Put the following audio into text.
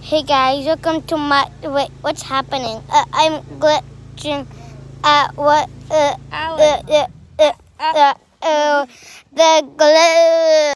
Hey guys, welcome to my. Wait, what's happening? I'm glitching. What? Alan. The glitch.